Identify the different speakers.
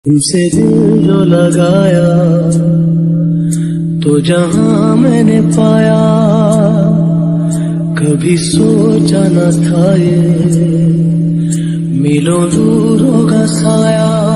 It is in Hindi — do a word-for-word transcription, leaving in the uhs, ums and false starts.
Speaker 1: तुमसे दिल जो लगाया तो जहां मैंने पाया, कभी सोचा न था ये मिलो दूरों का साया।